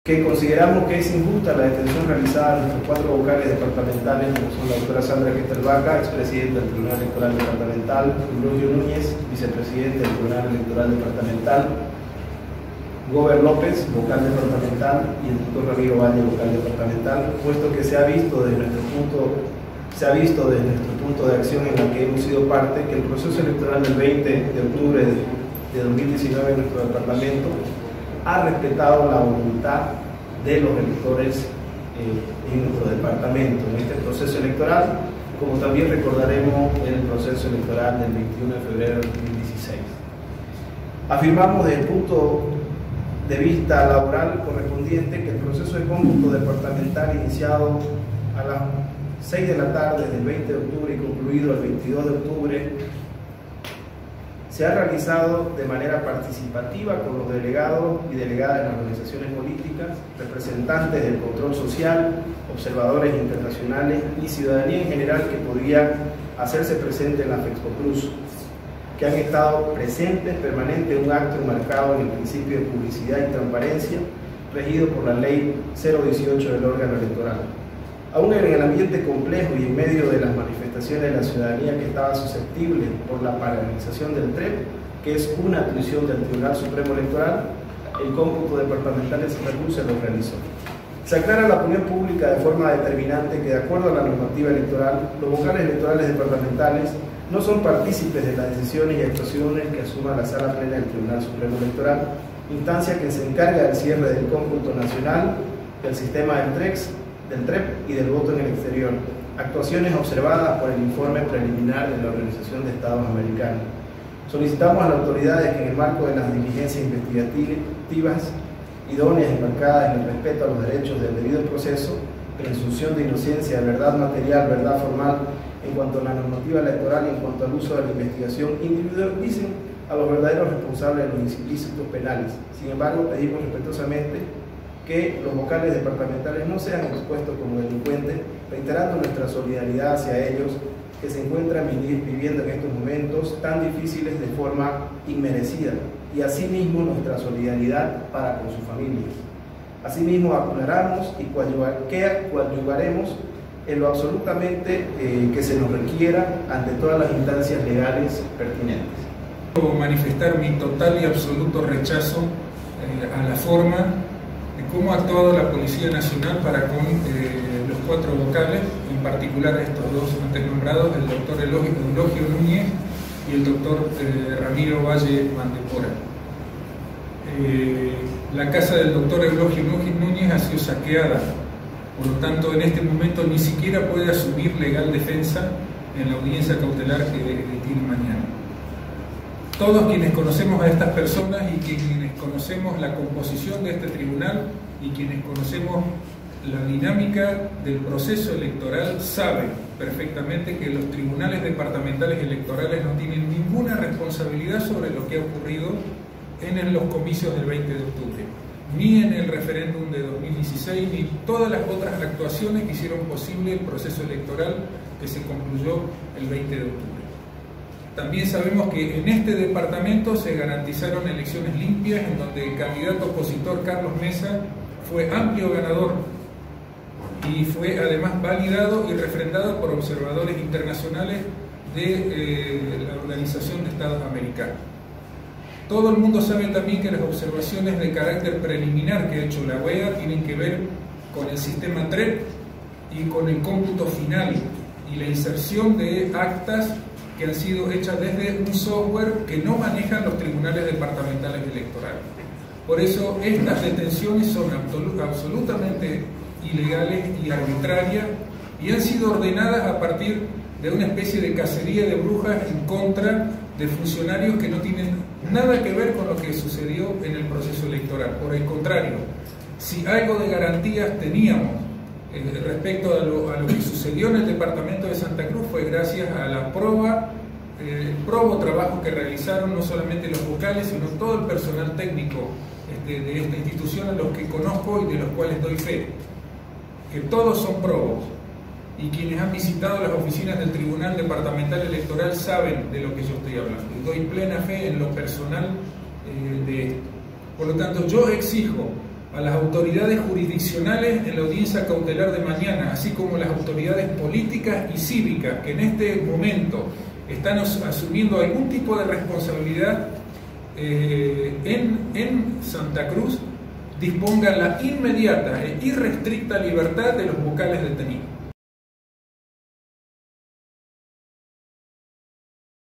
que consideramos que es injusta la detención realizada a nuestros 4 vocales departamentales, como son la doctora Sandra Gestelbaca, expresidenta del Tribunal Electoral Departamental, Eulogio Núñez, vicepresidente del Tribunal Electoral Departamental, Gober López, vocal departamental, y el doctor Ramiro Valle, vocal departamental, puesto que se ha visto desde nuestro punto de acción en la que hemos sido parte, que el proceso electoral del 20 de octubre de 2019 en nuestro departamento ha respetado la voluntad de los electores en nuestro departamento, en este proceso electoral, como también recordaremos el proceso electoral del 21 de febrero de 2016. Afirmamos desde el punto de vista laboral correspondiente que el proceso de cómputo departamental iniciado a las 6 de la tarde del 20 de octubre y concluido el 22 de octubre se ha realizado de manera participativa con los delegados y delegadas de las organizaciones políticas, representantes del control social, observadores internacionales y ciudadanía en general que podría hacerse presente en la FEXPOCRUZ, que han estado presentes permanente en un acto enmarcado en el principio de publicidad y transparencia, regido por la Ley 018 del órgano electoral. Aún en el ambiente complejo y en medio de las manifestaciones de la ciudadanía que estaba susceptible por la paralización del TREP, que es una atribución del Tribunal Supremo Electoral, el cómputo departamental de Santa Cruz se lo realizó. Se aclara a la opinión pública de forma determinante que, de acuerdo a la normativa electoral, los vocales electorales departamentales no son partícipes de las decisiones y actuaciones que asuma la Sala Plena del Tribunal Supremo Electoral, instancia que se encarga del cierre del cómputo nacional, del sistema del TREP y del voto en el exterior, actuaciones observadas por el informe preliminar de la Organización de Estados Americanos. Solicitamos a las autoridades que en el marco de las diligencias investigativas idóneas y marcadas en el respeto a los derechos del debido proceso, presunción de inocencia, verdad material, verdad formal, en cuanto a la normativa electoral y en cuanto al uso de la investigación, individualicen a los verdaderos responsables de los ilícitos penales. Sin embargo, pedimos respetuosamente que los vocales departamentales no sean expuestos como delincuentes, reiterando nuestra solidaridad hacia ellos que se encuentran viviendo en estos momentos tan difíciles de forma inmerecida, y asimismo nuestra solidaridad para con sus familias. Asimismo aclaramos y coadyuvaremos en lo absolutamente que se nos requiera ante todas las instancias legales pertinentes. Quiero manifestar mi total y absoluto rechazo a la forma de cómo ha actuado la Policía Nacional para con los 4 vocales, en particular estos 2 antes nombrados, el doctor Eulogio Núñez y el doctor Ramiro Valle Mandepora. La casa del doctor Eulogio Núñez ha sido saqueada, por lo tanto en este momento ni siquiera puede asumir legal defensa en la audiencia cautelar que tiene mañana. Todos quienes conocemos a estas personas y quienes conocemos la composición de este tribunal y quienes conocemos la dinámica del proceso electoral saben perfectamente que los tribunales departamentales electorales no tienen ninguna responsabilidad sobre lo que ha ocurrido en los comicios del 20 de octubre, ni en el referéndum de 2016, ni todas las otras actuaciones que hicieron posible el proceso electoral que se concluyó el 20 de octubre. También sabemos que en este departamento se garantizaron elecciones limpias, en donde el candidato opositor Carlos Mesa fue amplio ganador y fue además validado y refrendado por observadores internacionales de la Organización de Estados Americanos. Todo el mundo sabe también que las observaciones de carácter preliminar que ha hecho la OEA tienen que ver con el sistema TREP y con el cómputo final y la inserción de actas que han sido hechas desde un software que no manejan los tribunales departamentales electorales. Por eso estas detenciones son absolutamente ilegales y arbitrarias y han sido ordenadas a partir de una especie de cacería de brujas en contra de funcionarios que no tienen nada que ver con lo que sucedió en el proceso electoral. Por el contrario, si algo de garantías teníamos respecto a lo que sucedió en el departamento de Santa Cruz, fue gracias a la el probo trabajo que realizaron no solamente los vocales, sino todo el personal técnico de esta institución, a los que conozco y de los cuales doy fe, que todos son probos, y quienes han visitado las oficinas del Tribunal Departamental Electoral saben de lo que yo estoy hablando, y doy plena fe en lo personal de esto. Por lo tanto, yo exijo a las autoridades jurisdiccionales en la audiencia cautelar de mañana, así como las autoridades políticas y cívicas que en este momento están asumiendo algún tipo de responsabilidad en Santa Cruz, dispongan la inmediata e irrestricta libertad de los vocales detenidos.